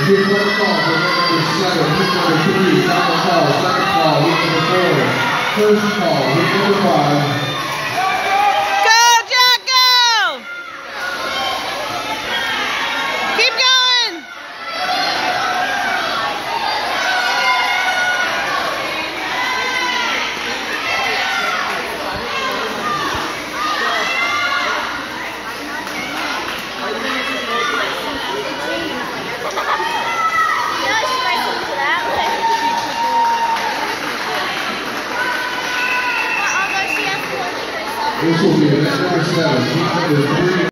Here's one call for number 7, week number 3, final call, second call, week number 4, first call, week number 5. Go, Jack, go! Keep going! This will be event number 7, week number 3.